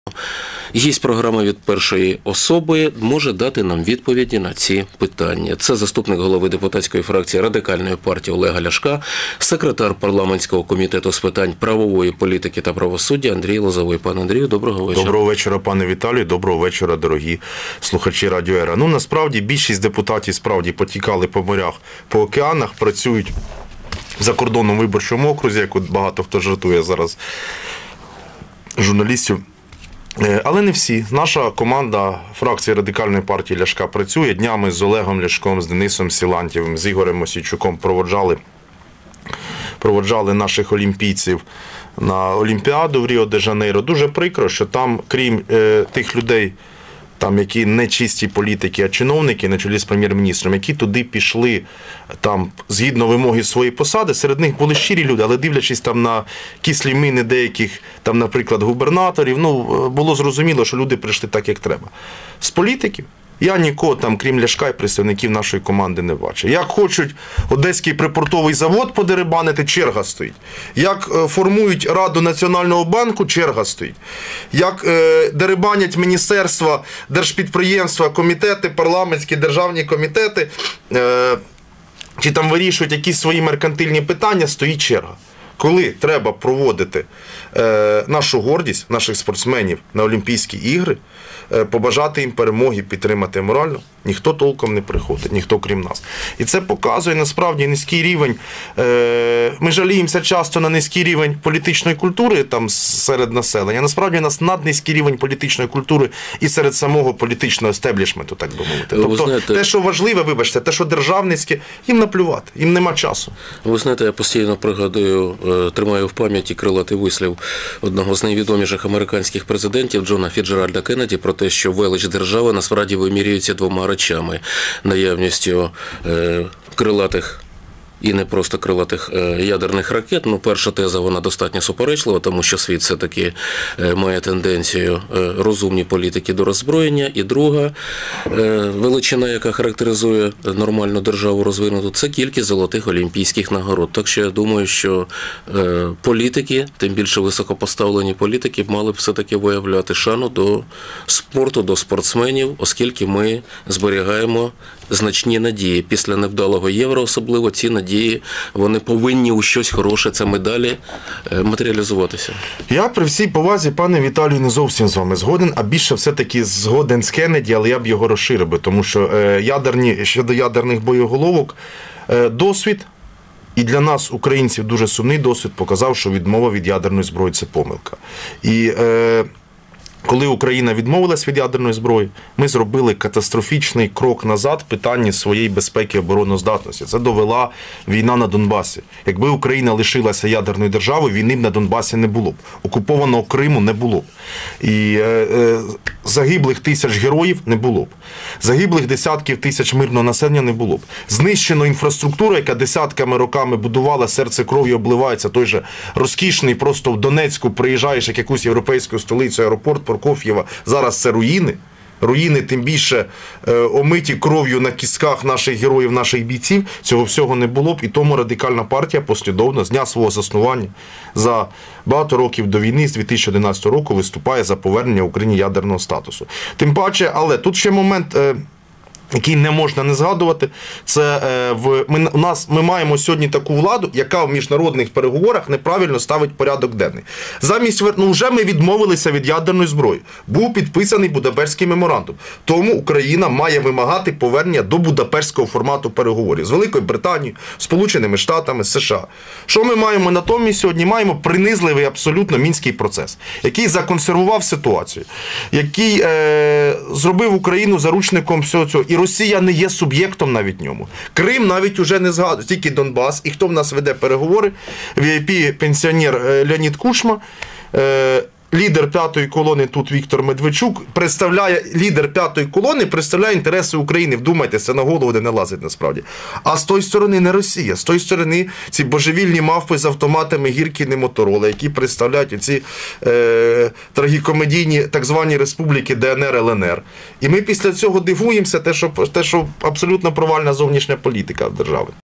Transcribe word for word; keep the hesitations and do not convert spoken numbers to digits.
Гість програми від першої особи може дати нам відповіді на ці питання. Це заступник голови депутатської фракції Радикальної партії Олега Ляшка, секретар парламентського комітету з питань правової політики та правосуддя Андрій Лозовой. Пане Андрію, доброго вечора. Доброго вечора, пане Віталію, доброго вечора, дорогі слухачі Радіо Ера. Ну, насправді, більшість депутатів справді потікали по морях, по океанах, працюють в закордонному виборчому окрузі, як от багато хто жартує зараз журналістів. Але не всі. Наша команда фракції Радикальної партії Ляшка працює. Днями з Олегом Ляшком, з Денисом Силантьєвим, з Ігорем Мосійчуком проводжали, проводжали наших олімпійців на Олімпіаду в Ріо-де-Жанейро. Дуже прикро, що там, крім е, тих людей, там, які не чисті політики, а чиновники на чолі з прем'єр-міністром, які туди пішли там, згідно вимоги своєї посади, серед них були щирі люди, але дивлячись там на кислі мини деяких, там, наприклад, губернаторів, ну, було зрозуміло, що люди прийшли так, як треба. З політиків я нікого там, крім Ляшка і представників нашої команди, не бачу. Як хочуть Одеський припортовий завод подерибанити, черга стоїть. Як формують Раду Національного банку, черга стоїть. Як е, дерибанять міністерства, держпідприємства, комітети, парламентські, державні комітети, е, чи там вирішують якісь свої меркантильні питання, стоїть черга. Коли треба проводити е, нашу гордість, наших спортсменів на Олімпійські ігри, е, побажати їм перемоги, підтримати морально, ніхто толком не приходить, ніхто крім нас. І це показує насправді низький рівень, е, ми жаліємося часто на низький рівень політичної культури там серед населення, насправді у нас наднизький рівень політичної культури і серед самого політичного естеблішменту, так би мовити. Ви тобто знаєте, те, що важливе, вибачте, те, що державницьке, їм наплювати, їм нема часу. Ви знаєте, я постійно пригадую, тримаю в пам'яті крилатий вислів одного з найвідоміших американських президентів Джона Фіцджеральда Кеннеді про те, що велич держави насправді вимірюється двома речами: наявністю е, крилатих і не просто крилатих ядерних ракет. Ну, перша теза, вона достатньо суперечлива, тому що світ все-таки має тенденцію розумні політики до роззброєння. І друга величина, яка характеризує нормальну державу розвинуту, це кількість золотих олімпійських нагород. Так що я думаю, що політики, тим більше високопоставлені політики, мали б все-таки виявляти шану до спорту, до спортсменів, оскільки ми зберігаємо значні надії. Після невдалого Євро особливо ці надії, вони повинні у щось хороше, це медалі, матеріалізуватися. Я при всій повазі, пане Віталію, не зовсім з вами згоден, а більше все-таки згоден з Кеннеді, але я б його розширив би, тому що ядерні, щодо ядерних боєголовок, досвід, і для нас, українців, дуже сумний досвід показав, що відмова від ядерної зброї – це помилка. І е, коли Україна відмовилась від ядерної зброї, ми зробили катастрофічний крок назад в питанні своєї безпеки і обороноздатності. Це довела війна на Донбасі. Якби Україна лишилася ядерною державою, війни б на Донбасі не було б. Окупованого Криму не було б. І е, е, загиблих тисяч героїв не було б. Загиблих десятків тисяч мирного населення не було б. Знищено інфраструктуру, яка десятками роками будувала, серце кров'ю обливається. Той же розкішний, просто в Донецьку приїжджаєш як якусь європейську столицю, аеропорт Прокоф'єва, зараз це руїни. Руїни, тим більше е, омиті кров'ю на кістках наших героїв, наших бійців, цього всього не було б. І тому Радикальна партія послідовно з дня свого заснування за багато років до війни, з дві тисячі одинадцятого року, виступає за повернення Україні ядерного статусу. Тим паче, але тут ще момент, е, який не можна не згадувати, це е, в, ми, у нас, ми маємо сьогодні таку владу, яка в міжнародних переговорах неправильно ставить порядок денний. Замість, ну вже ми відмовилися від ядерної зброї. Був підписаний Будапештський меморандум. Тому Україна має вимагати повернення до Будапештського формату переговорів з Великою Британією, Сполученими Штатами, США. Що ми маємо натомість сьогодні? Маємо принизливий абсолютно мінський процес, який законсервував ситуацію, який е, зробив Україну заручником всього цього. І Росія не є суб'єктом навіть в ньому. Крим навіть уже не згадує, тільки Донбас. І хто в нас веде переговори? ві ай пі-пенсіонер Леонід Кучма, лідер п'ятої колони тут Віктор Медведчук, представляє, лідер п'ятої колони представляє інтереси України. Вдумайтеся, на голову де не лазить насправді. А з тої сторони не Росія, з тої сторони ці божевільні мавпи з автоматами Гіркін і Моторола, які представляють ці е, трагікомедійні так звані республіки Де Ен Ер, Ел Ен Ер. І ми після цього дивуємося, те, що, те, що абсолютно провальна зовнішня політика держави.